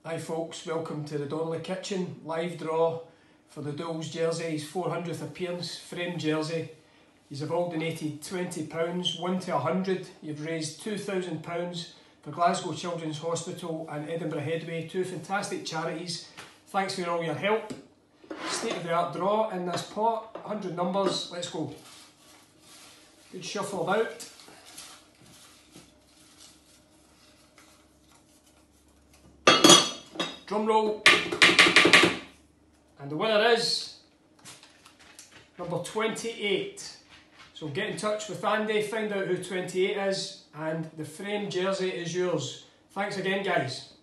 Hi folks, welcome to the Donnelly Kitchen live draw for the Doolan Jersey, his 400th appearance, framed jersey. He's have all donated £20, 1 to 100. You've raised £2,000 for Glasgow Children's Hospital and Edinburgh Headway, two fantastic charities. Thanks for all your help. State of the art draw in this pot, 100 numbers, let's go. Good shuffle about. Drum roll, and the winner is number 28. So get in touch with Andy, find out who 28 is, and the framed jersey is yours. Thanks again, guys.